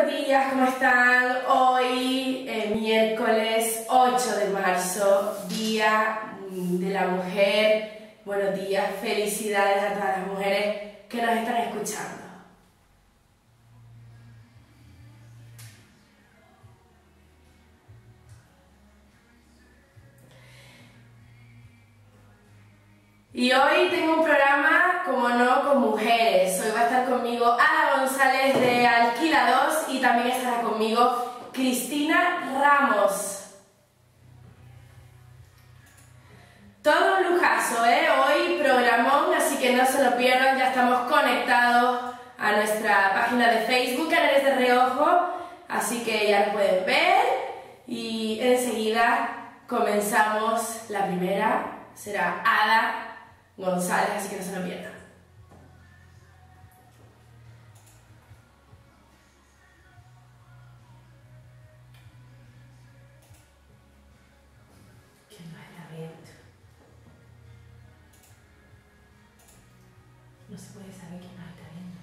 buenos días, ¿cómo están? Hoy, miércoles 8 de marzo, Día de la Mujer. Buenos días, felicidades a todas las mujeres que nos están escuchando. Y hoy tengo un programa, como no, con mujeres. Hoy va a estar conmigo Ada González de Alquila2 y también estará conmigo Cristina Ramos. Todo un lujazo, ¿eh? Hoy programón, así que no se lo pierdan. Ya estamos conectados a nuestra página de Facebook, Canales de Reojo, así que ya lo pueden ver. Y enseguida comenzamos. La primera será Ada González, así que no se lo pierdan. ¿Quién nos está viendo? No se puede saber quién nos está viendo.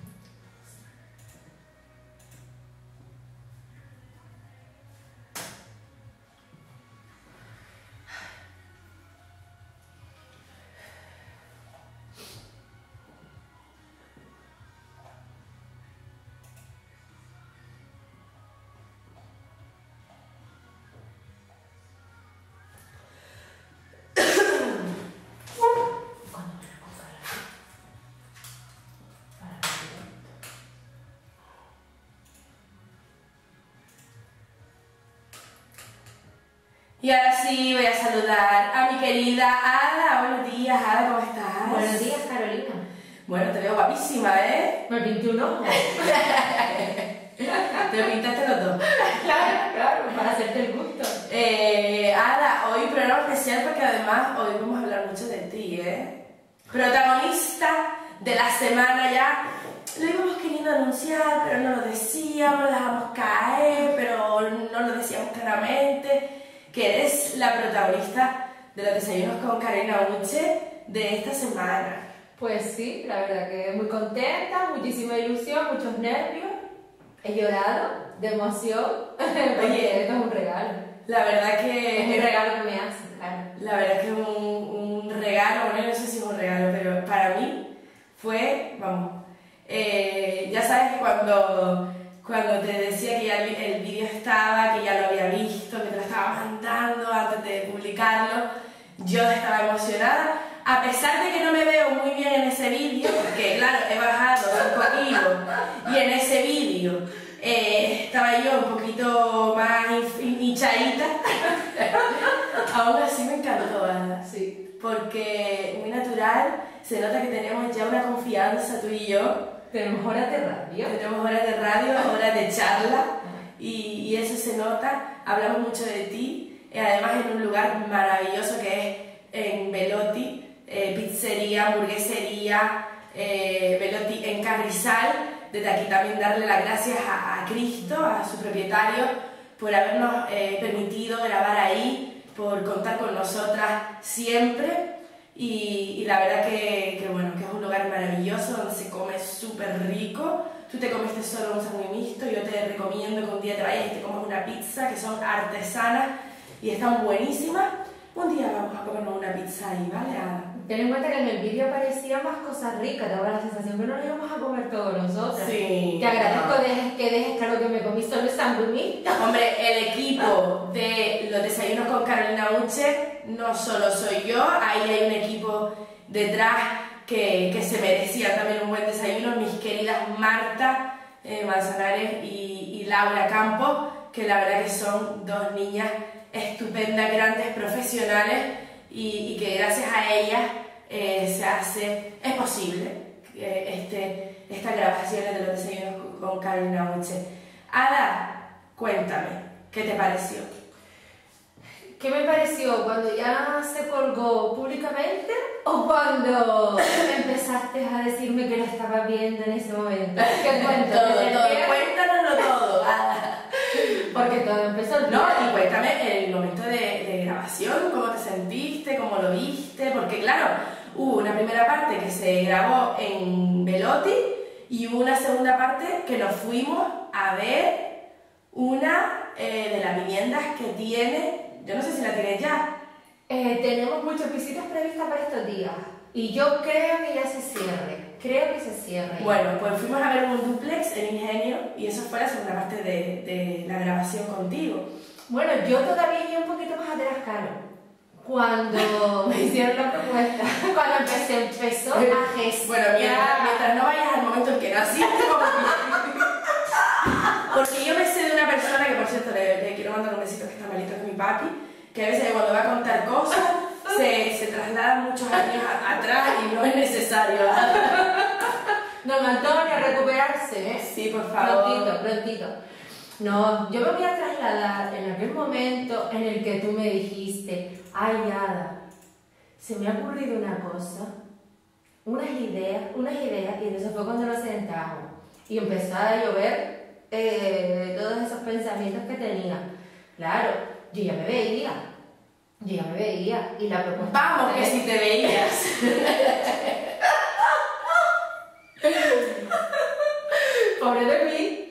Y ahora sí voy a saludar a mi querida Ada. Buenos días, Ada, ¿cómo estás? Buenos días, Carolina. Bueno, te veo guapísima, ¿eh? Me pinté un ojo. Te lo pintaste los dos. Claro, para hacerte el gusto. Ada, hoy programa especial porque además hoy vamos a hablar mucho de ti, ¿eh? Protagonista de la semana ya. Lo íbamos queriendo anunciar, pero no lo decíamos, lo dejamos caer, pero no lo decíamos claramente. Que eres la protagonista de los desayunos con Carolina Uche de esta semana. Pues sí, la verdad que muy contenta, muchísima ilusión, muchos nervios. He llorado de emoción. Oye, esto es un regalo. La verdad que... Es un regalo que me hacen, claro. La verdad que es un regalo, bueno, no sé si es un regalo, pero para mí fue, vamos, ya sabes que cuando te decía que ya el vídeo estaba, que ya lo había visto, que te lo estaba mandando antes de publicarlo, yo estaba emocionada, a pesar de que no me veo muy bien en ese vídeo, porque claro, he bajado 5 kilos, y en ese vídeo estaba yo un poquito más hinchadita, aún así me encantó, Ana, sí, porque muy natural, se nota que tenemos ya una confianza tú y yo. Tenemos horas de radio. Tenemos horas de radio, horas de charla y eso se nota. Hablamos mucho de ti, además en un lugar maravilloso que es en Velotti, pizzería, hamburguesería, Velotti en Carrizal. Desde aquí también darle las gracias a Cristo, a su propietario, por habernos permitido grabar ahí, por contar con nosotras siempre. Y la verdad que bueno, que es un lugar maravilloso donde se come súper rico. Tú te comiste solo un sándwich mixto, yo te recomiendo que un día te vayas y te comas una pizza, que son artesanas y están buenísimas. Un día vamos a comernos una pizza ahí, ¿vale, Ada? Ten en cuenta que en el vídeo aparecían más cosas ricas, te daba la sensación que no nos íbamos a comer todos nosotros. Sí. Te agradezco que dejes claro que me comí solo el sándwich mixto. Hombre, el equipo de los desayunos con Carolina Uche no solo soy yo, ahí hay un equipo detrás que se merecía también un buen desayuno, mis queridas Marta Manzanares y Laura Campos, que la verdad que son dos niñas estupendas, grandes profesionales y que gracias a ellas es posible estas grabaciones de los desayunos con Carolina Uche. Ada, cuéntame, ¿qué te pareció? ¿Qué me pareció cuando ya se colgó públicamente o cuando empezaste a decirme que lo estabas viendo en ese momento? ¿Qué cuento? Todo, cuéntanoslo todo. Porque todo empezó el No, y cuéntame el momento de grabación, cómo te sentiste, cómo lo viste, porque claro, hubo una primera parte que se grabó en Velotti y hubo una segunda parte que nos fuimos a ver una de las viviendas que tiene, yo no sé si la tiene ya. Tenemos muchas visitas previstas para estos días y yo creo que ya se cierre. Creo que se cierre. Bueno, pues fuimos a ver un dúplex en Ingenio y eso fue la segunda parte de la grabación contigo. Bueno, yo todavía iba un poquito más atrás, Caro. Cuando me hicieron la propuesta, cuando empezó a gestar... Bueno, mientras no vayas al momento en que naciste, porque yo me sé de una persona que, por cierto, le quiero mandar un besito que está malito, que es mi papi, que a veces cuando va a contar cosas se traslada muchos años atrás y no es necesario. Don Antonio, a recuperarse, ¿eh? Sí, por favor. Prontito. No, yo me voy a trasladar en aquel momento en el que tú me dijiste, ay, Ada, se me ha ocurrido una cosa, unas ideas, y entonces fue cuando nos sentamos y empezó a llover todos esos pensamientos que tenía. Claro, yo ya me veía, y la propuesta... Vamos, que si te veías. Pobre de mí.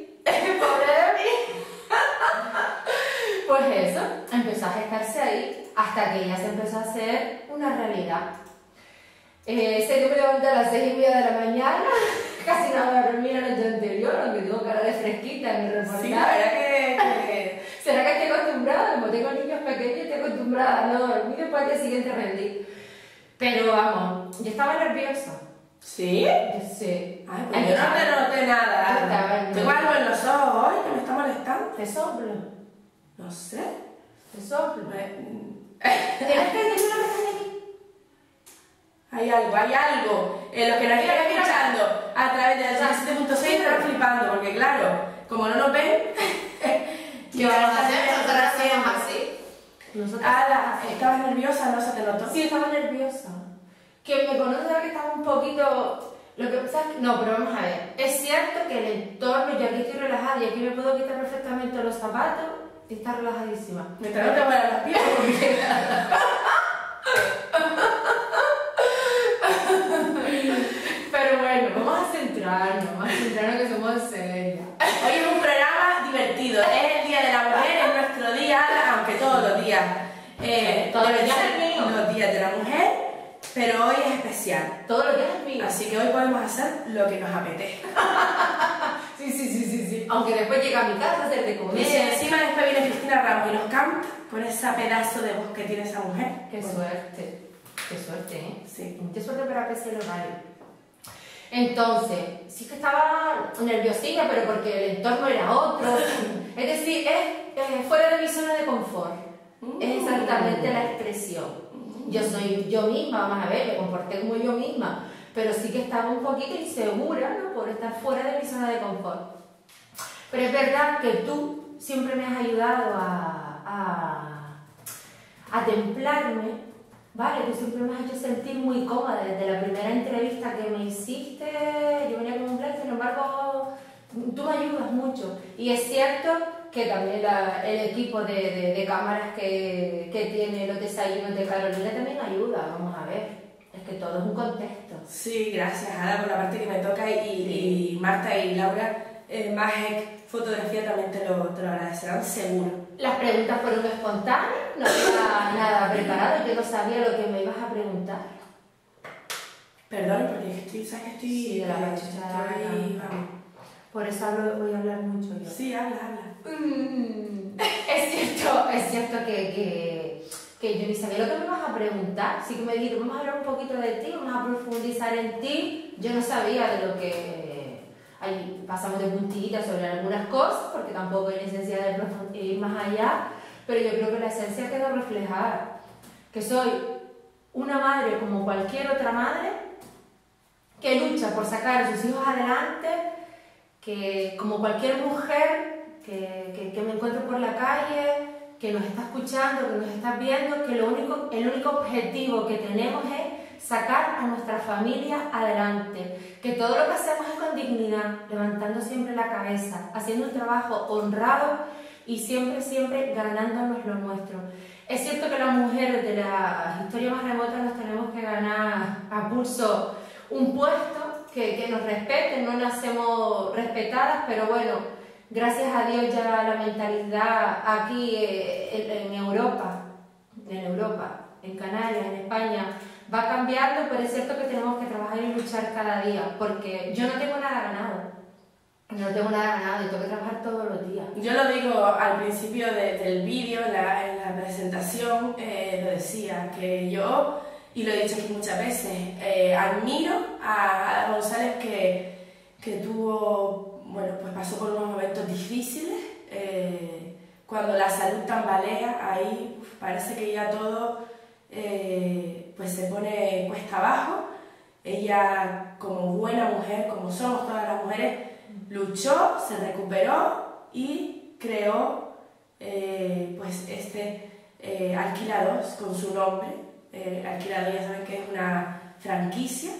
Pues eso, empezó a gestarse ahí hasta que ya se empezó a hacer una realidad. Sé que me levanté a las 6:30 de la mañana, casi no me dormí la noche anterior, aunque tengo cara de fresquita en mi reportaje. Sí, la verdad que... ¿Será que estoy acostumbrada? Como tengo niños pequeños, estoy acostumbrada a no dormir después al día siguiente rendir. Pero vamos, yo estaba nerviosa. ¿Sí? Sí. Ay, pues yo no te noté nada. Tengo algo en los ojos hoy que me está molestando. ¿Te soplo? No sé. ¿Te soplo? ¿Tienes ¿Tienes que decirme lo que está aquí? Hay algo. Los que nos están escuchando a través de la 7.6 están flipando, porque claro, como no nos ven, ¿qué vamos a hacer? Nosotros hacemos así. Ada, ¿estabas nerviosa? ¿No se te notó? Sí, estaba nerviosa. Quien me conoce sabe que estaba un poquito... Lo que pasa es que... No, pero vamos a ver. Es cierto que el entorno, yo aquí estoy relajada y aquí me puedo quitar perfectamente los zapatos y estar relajadísima. Mientras no te mueran las piernas, porque... Pero bueno, vamos a centrarnos que somos serias. Hoy es un programa divertido. Es el Día de la Mujer, es nuestro día, aunque todos los días... todos los días es mío. Los días de la mujer, pero hoy es especial. Todos los días es mío. Así que hoy podemos hacer lo que nos apetezca. Sí. Aunque después llega a mi casa a hacer de comer. Y si encima después viene Cristina Ramos y nos canta con ese pedazo de voz que tiene esa mujer. Qué suerte, ¿eh? Sí. Qué suerte para que se lo vale. Entonces, sí que estaba nerviosilla, pero porque el entorno era otro. Es decir, es fuera de mi zona de confort. Es exactamente la expresión. Yo soy yo misma, vamos a ver, me comporté como yo misma, pero sí que estaba un poquito insegura, ¿no? Por estar fuera de mi zona de confort. Pero es verdad que tú siempre me has ayudado a templarme, ¿vale? Tú siempre me has hecho sentir muy cómoda. Desde la primera entrevista que me hiciste, yo venía con un plan, sin embargo, tú me ayudas mucho. Y es cierto que también el equipo de cámaras que tiene los desayunos de Carolina también ayuda, vamos a ver. Es que todo es un contexto. Sí, gracias Ada por la parte que me toca y Marta y Laura, Majek, fotografía también te lo agradecerán seguro. Las preguntas fueron espontáneas, no había nada preparado, yo no sabía lo que me ibas a preguntar. Perdón, porque sabes que estoy... Sí, de la pachuchada. Vamos. Por eso voy a hablar mucho yo. Sí, habla. Es cierto que yo ni sabía lo que me ibas a preguntar. Sí que me dijiste, vamos a hablar un poquito de ti, vamos a profundizar en ti. Yo no sabía de lo que... Ahí pasamos de puntillita sobre algunas cosas, porque tampoco hay necesidad de ir más allá, pero yo creo que la esencia quedó reflejada. Que soy una madre como cualquier otra madre, que lucha por sacar a sus hijos adelante, que como cualquier mujer que me encuentro por la calle, que nos está escuchando, que nos está viendo, que el único objetivo que tenemos es sacar a nuestra familia adelante, que todo lo que hacemos es con dignidad, levantando siempre la cabeza, haciendo un trabajo honrado y siempre ganándonos lo nuestro. Es cierto que las mujeres de la historia más remota nos tenemos que ganar a pulso un puesto, que nos respeten, no nacemos respetadas, pero bueno, gracias a Dios ya la mentalidad aquí en Europa, en Canarias, en España, va cambiando, pero es cierto que tenemos que trabajar y luchar cada día, porque yo no tengo nada ganado. No tengo nada ganado y tengo que trabajar todos los días. Yo lo digo al principio del vídeo, en la presentación, lo decía, que yo, y lo he dicho aquí muchas veces, admiro a Ada González que tuvo, bueno, pues pasó por unos momentos difíciles, cuando la salud tambalea, ahí parece que ya todo pues se pone cuesta abajo. Ella, como buena mujer, como somos todas las mujeres, luchó, se recuperó y creó pues Alquilados con su nombre. Alquilados, ya saben que es una franquicia,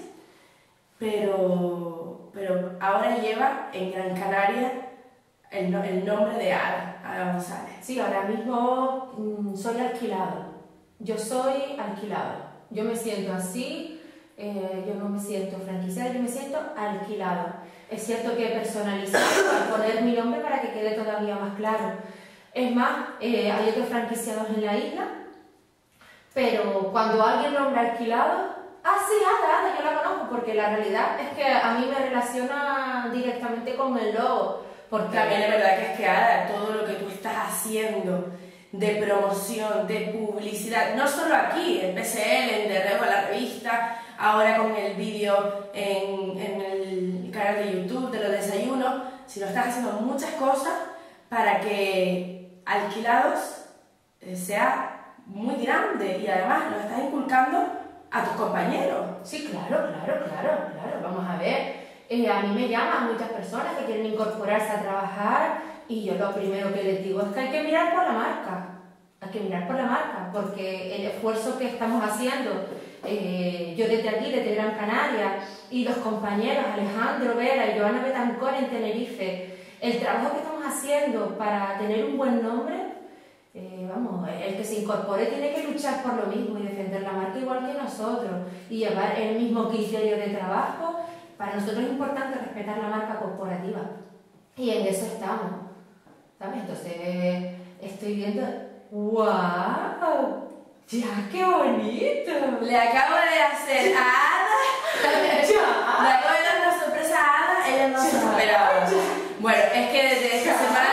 pero ahora lleva en Gran Canaria el nombre de Ada González. Sí, ahora mismo soy alquilado. Yo soy alquilado. Yo me siento así, yo no me siento franquiciada, yo me siento alquilado. Es cierto que he personalizado al poner mi nombre para que quede todavía más claro. Es más, hay otros franquiciados en la isla, pero cuando alguien nombra alquilado, sí, Ada, yo la conozco, porque la realidad es que a mí me relaciona directamente con el logo. Porque también es verdad que Ada, todo lo que tú estás haciendo de promoción, de publicidad, no solo aquí, en PSL, en Derrebo, la revista, ahora con el vídeo en el canal de YouTube de los desayunos, sino estás haciendo muchas cosas para que Alquilados sea muy grande y además lo estás inculcando a tus compañeros. Sí, claro. Vamos a ver. A mí me llaman muchas personas que quieren incorporarse a trabajar y yo lo primero que les digo es que hay que mirar por la marca. Hay que mirar por la marca, porque el esfuerzo que estamos haciendo, yo desde aquí, desde Gran Canaria, y los compañeros Alejandro Vera y Joana Betancor en Tenerife, el trabajo que estamos haciendo para tener un buen nombre, el que se incorpore tiene que luchar por lo mismo y defender la marca igual que nosotros y llevar el mismo criterio de trabajo. Para nosotros es importante respetar la marca corporativa y en eso estamos, ¿sabes? Entonces estoy viendo, ¡wow! ¡Ya, qué bonito! Le acabo de hacer a Ada, le acabo de dar una sorpresa a Ada, ella no se esperaba. Bueno, es que desde esta semana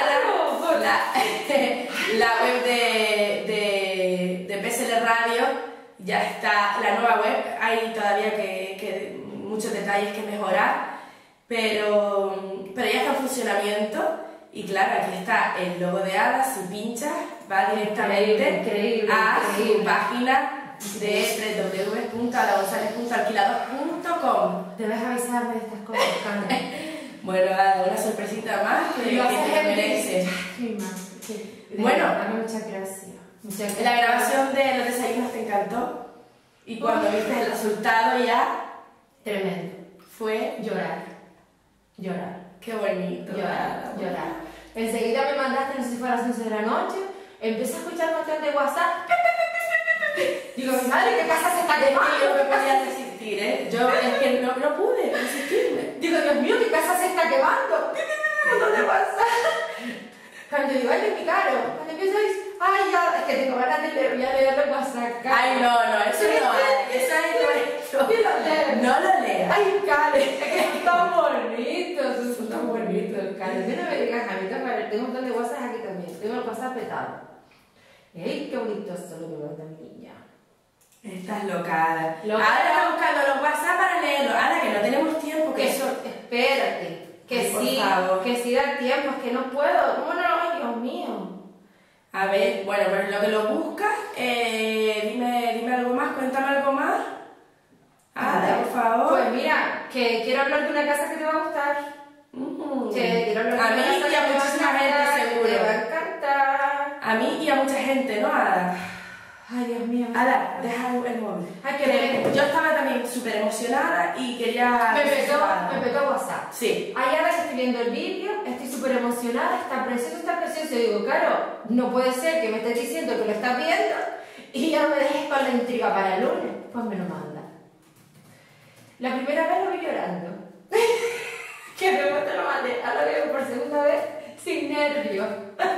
la web de PSL Radio ya está, la nueva web, hay todavía que muchos detalles que mejorar, pero ya está en funcionamiento y claro, aquí está el logo de Ada, si pinchas va directamente increíble. Su página de www.adagonzalez.alquilados.com. Debes avisarme de estas cosas, Carmen. Bueno, una sorpresita más que te mereces. Bueno, muchas gracias. La grabación de los desayunos te encantó y cuando viste el resultado ya... Tremendo. Fue llorar. Qué bonito. Llorar. Enseguida me mandaste, no sé si fue a las 11 de la noche, empecé a escuchar un montón de WhatsApp. Digo, mi madre, ¿qué casa se está quemando? Yo no me podía resistir, ¿eh? Yo es que no pude resistirme. Digo, Dios mío, ¿qué casa se está quemando? ¿Dónde pasa? Cuando digo, ay, mi caro, cuando empiezo a decir, ay, ya, es que tengo ganas de leer, voy a leer los WhatsApp. Ay, no, eso no lo leas. Ay, Karen, es que son tan bonitos, Karen. No me digas, a mí también, tengo un montón de WhatsApp aquí también, tengo el WhatsApp petado. ¡Ey, qué bonito esto lo que manda mi niña! Estás locada. Ahora está buscando los WhatsApp para leerlos. Ahora que no tenemos tiempo, que eso... Espérate. Que ay, sí, que sí da tiempo, es que no puedo. ¿Cómo no lo ves, Dios mío? A ver, bueno, pues lo que lo buscas, dime algo más, cuéntame algo más. Por favor. Pues mira, que quiero hablar de una casa que te va a gustar. Quiero hablar de a mí y a muchísima gente seguro. Te va a encantar. A mí y a mucha gente, ¿no, Ada? Ay, Dios mío. Ada, deja el móvil. Ay, que yo estaba también súper emocionada y quería... Me petó WhatsApp. Sí. Ahí ahora estoy viendo el vídeo, estoy súper emocionada, está precioso. Y digo, claro, no puede ser que me estés diciendo que lo estás viendo y ya me dejes con la intriga para el lunes. Pues me lo manda. La primera vez lo vi llorando. Que luego te lo mandé, ahora lo veo por segunda vez. Sí, nervios.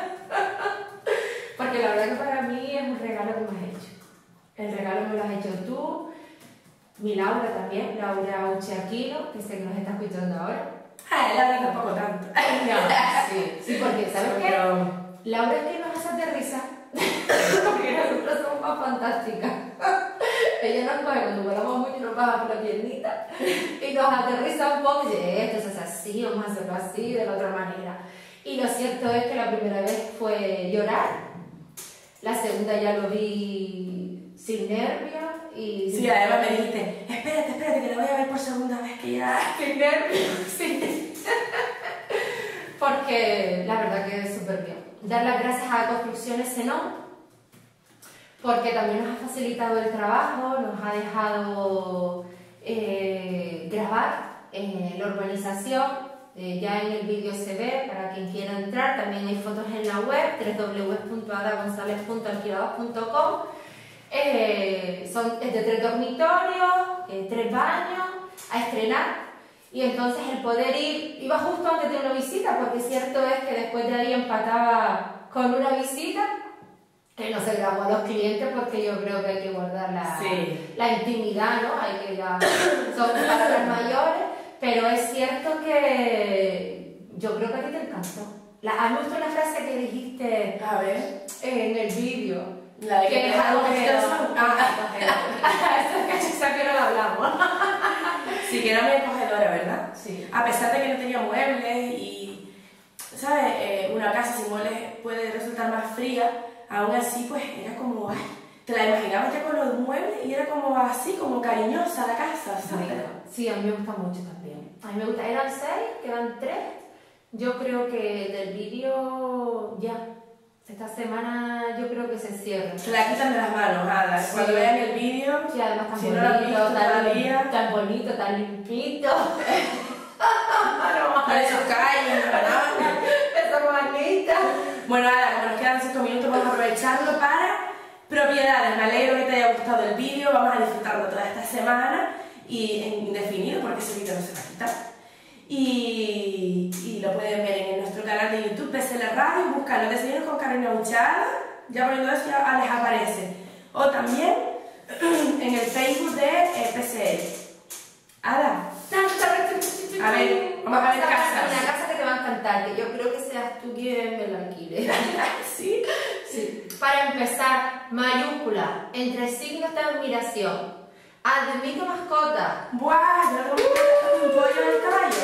Porque la verdad que para mí es un regalo que me has hecho. El regalo me lo has hecho tú, mi Laura también, Laura Uchiaquino, que sé que nos está escuchando ahora. Laura tampoco tanto. Sí, porque ¿sabes qué? Laura es que nos hace aterrizar. Porque nosotros somos más fantásticas. Ella nos coge cuando volamos mucho y nos baja por la piernita y nos aterriza un poco y dice, esto es así, vamos a hacerlo así, de la otra manera. Y lo cierto es que la primera vez fue llorar, la segunda ya lo vi sin nervios y... Sí, además me dijiste, espérate, que la voy a ver por segunda vez que ya... Sin nervios, sí. Porque la verdad que es súper bien. Dar las gracias a Construcciones Zenón, porque también nos ha facilitado el trabajo, nos ha dejado grabar la urbanización. Ya en el vídeo se ve, para quien quiera entrar, también hay fotos en la web, www.adagonzalez.alquilados.com. Es de 3 dormitorios, 3 baños, a estrenar. Y entonces el poder ir, iba justo antes de una visita, porque cierto es que después de ahí empataba con una visita, que no se grabó a los clientes porque yo creo que hay que guardar la intimidad, ¿no? Hay que ya, son palabras mayores, pero es cierto que yo creo que a ti te encantó. A mí me gustó la frase que dijiste a ver en el vídeo. La de que es algo que esa que no la hablamos. Sí, que era muy acogedora, ¿verdad? Sí. A pesar de que no tenía muebles y, ¿sabes? Una casa sin muebles puede resultar más fría, aún así, pues era como, ay, te la imaginabas ya con los muebles y era como así, como cariñosa la casa, ¿sabes? Sí, a mí me gusta mucho también. A mí me gusta, eran 6, quedan 3. Yo creo que del vídeo ya. Esta semana yo creo que se cierra. Se la quitan de las manos, Ada. Sí. Cuando vean el vídeo, sí, además tan si bonito, no lo has visto todavía, tan bonito, tan limpito. Para esos callos, esa manita. Bueno, Ada, como nos quedan 5 minutos, vamos a aprovecharlo para propiedades. Me alegro que te haya gustado el vídeo. Vamos a disfrutarlo toda esta semana y indefinido, porque ese vídeo no se va a quitar. Y lo pueden ver en nuestro canal de YouTube, PSL Radio, buscan los desayunos con Carolina Uchada, ya poniendo eso ya les aparece. O también en el Facebook de PSL. Ada, a ver, vamos a ver casas. Una casa que te va a encantar, que yo creo que seas tú quien me la alquile. ¿Sí? Sí. Para empezar, mayúscula, entre signos de admiración. Admito mascota. ¡Buah! Yo no un pollo del caballo.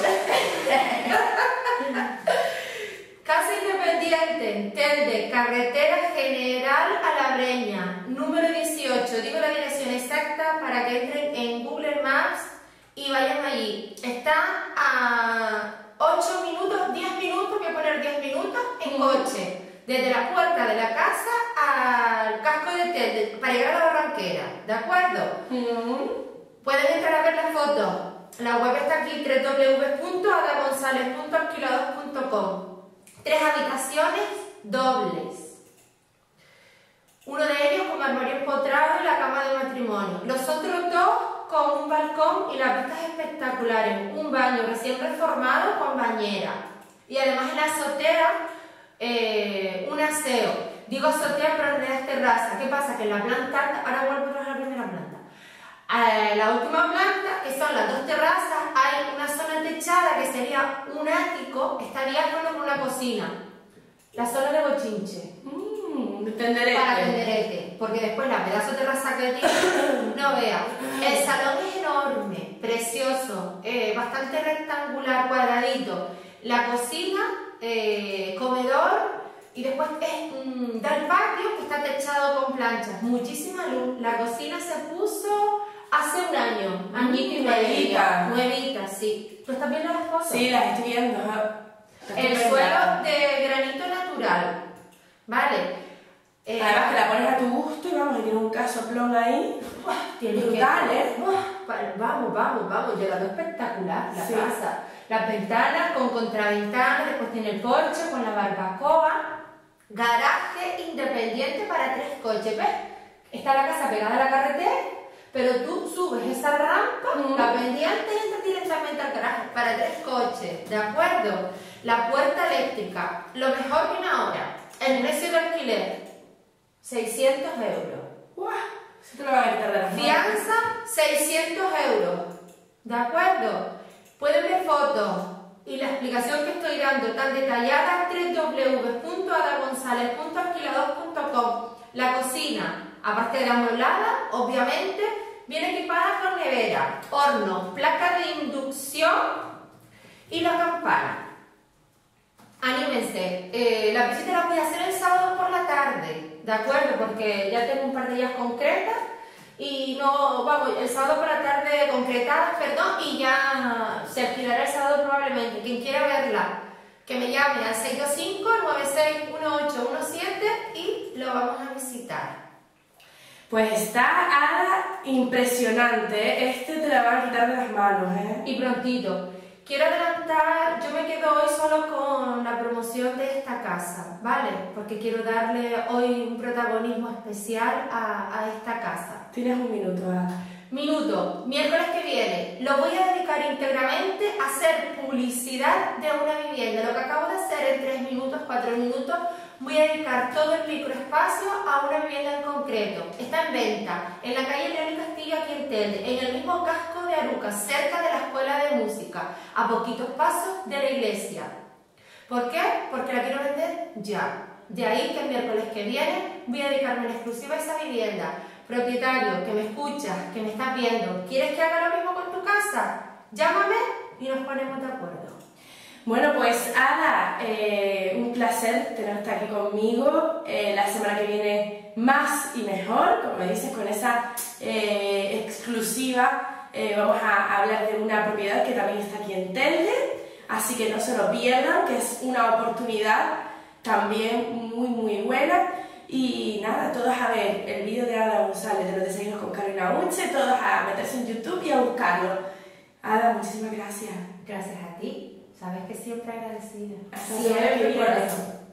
Casa independiente, Telde, carretera General a la Breña, número 18. Digo la dirección exacta para que entren en Google Maps y vayan allí. Está a 8 minutos, 10 minutos, voy a poner 10 minutos en coche. Desde la puerta de la casa al casco de Telde, para llegar a la Barranquera, ¿de acuerdo? Pueden entrar a ver la foto. La web está aquí, www.adagonzalez.alquilados.com. 3 habitaciones dobles. Uno de ellos con armario empotrado y la cama de matrimonio. Los otros 2 con un balcón y las vistas espectaculares. Un baño recién reformado con bañera. Y además en la azotea, un aseo. Digo azotea, pero en realidad es terraza. ¿Qué pasa? Que en la planta, ahora vuelvo a la primera planta. La última planta, que son las 2 terrazas, hay una zona techada que sería un ático, está diáfano con una cocina. La zona de bochinche. Tenderete. Para tenderete, porque después la pedazo de terraza que tiene, no vea. El salón es enorme, precioso, bastante rectangular, cuadradito. La cocina, comedor, y después da el patio que está techado con planchas. Muchísima luz. La cocina se puso hace un año, añito y medio. Nuevita, sí. ¿Tú estás viendo las fotos? Sí, las estoy viendo. El suelo de granito natural, ¿vale? Además que la pones a tu gusto y vamos, tiene un casoplón ahí. Brutal, ¿eh? Vamos, yo la veo espectacular, la casa. Las ventanas con contraventanas, después tiene el porche con la barbacoa. Garaje independiente para 3 coches, ¿ves? Está la casa pegada a la carretera, pero tú subes esa rampa, la pendiente y entras directamente al garaje para 3 coches, ¿de acuerdo? La puerta eléctrica, lo mejor viene ahora, el precio de alquiler, 600 euros. ¡Guau! Eso te lo va a quitar de las manos. Fianza, 600 euros, ¿de acuerdo? Pueden ver fotos y la explicación que estoy dando tan detallada, www.adagonzalez.alquilados.com. La cocina, aparte de amueblada, obviamente, viene equipada con nevera, horno, placa de inducción y la campana. Anímense, la visita la voy a hacer el sábado por la tarde, ¿de acuerdo? Porque ya tengo un par de días concretas y no, vamos, el sábado por la tarde concretadas, perdón, y ya se alquilará el sábado probablemente. Quien quiera verla, que me llame al 625-961817 y lo vamos a visitar. Pues está, Ada, impresionante. Este te la van a quitar de las manos, ¿eh? Y prontito. Quiero adelantar, yo me quedo hoy solo con la promoción de esta casa, ¿vale? Porque quiero darle hoy un protagonismo especial a esta casa. Tienes un minuto, Ada. Minuto, miércoles que viene, lo voy a dedicar íntegramente a hacer publicidad de una vivienda. Lo que acabo de hacer en 3 minutos, 4 minutos, voy a dedicar todo el microespacio a una vivienda en concreto. Está en venta en la calle León y Castillo, aquí en Telde, en el mismo casco de Aruca, cerca de la escuela de música, a poquitos pasos de la iglesia. ¿Por qué? Porque la quiero vender ya. De ahí que el miércoles que viene voy a dedicarme en exclusiva a esa vivienda. Propietario, que me escuchas, que me estás viendo, ¿quieres que haga lo mismo con tu casa? Llámame y nos ponemos de acuerdo. Bueno, pues Ada, un placer tenerte aquí conmigo. La semana que viene más y mejor, como me dices, con esa exclusiva. Vamos a hablar de una propiedad que también está aquí en Telde, así que no se lo pierdan, que es una oportunidad también muy buena. Y nada, todos a ver el vídeo de Ada González, de los desayunos con Carolina Uche, todos a meterse en YouTube y a buscarlo. Ada, muchísimas gracias. Gracias a ti. Sabes que siempre agradecida. Hasta siempre, luego. por eso.